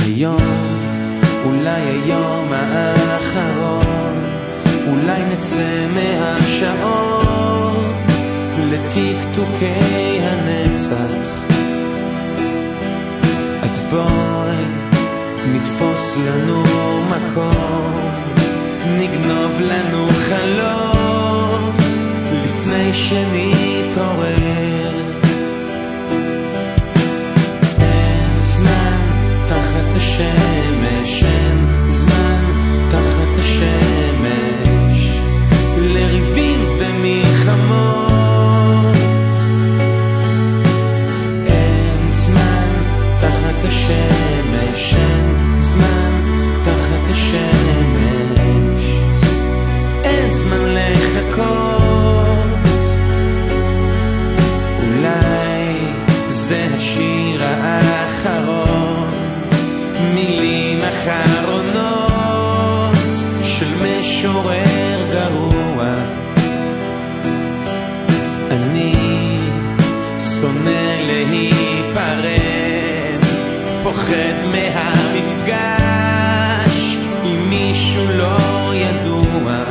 היום, אולי היום האחרון, אולי נצא מהשעון לטיקטוקי הנצח. אז בואי נתפוס לנו מקום, נגנוב לנו חלום לפני שנתעורר. אין זמן תחת השמש, אין זמן תחת השמש לריבים ומלחמות. אין זמן תחת השמש, אין זמן תחת השמש, אין זמן לחכות. אולי זה השיר האחרון, מילים אחרונות של משורר גרוע. אני שונא להיפרד, פוחד מהמפגש עם מישהו לא ידוע.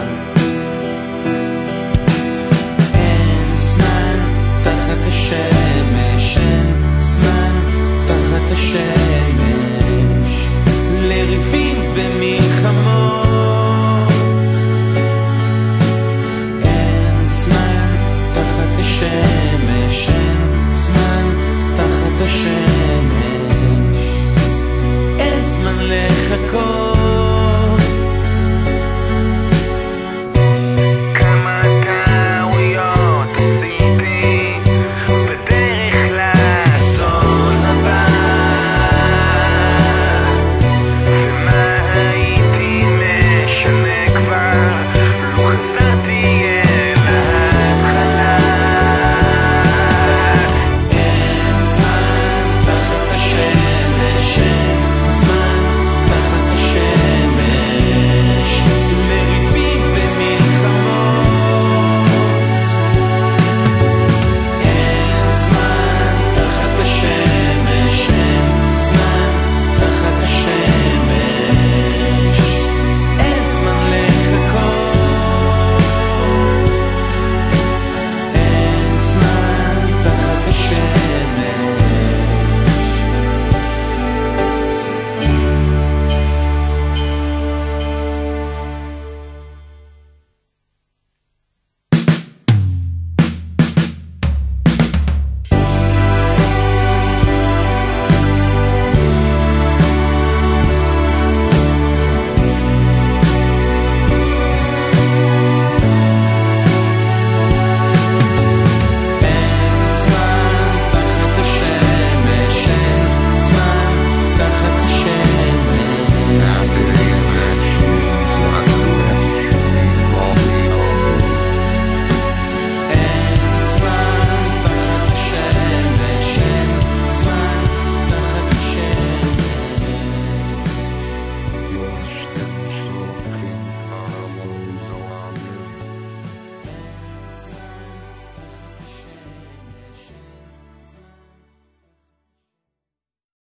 אין זמן תחת השמש, אין זמן תחת השמש לריבים ומלחמות. אין זמן תחת השמש, אין זמן תחת השמש, אין זמן לחכות.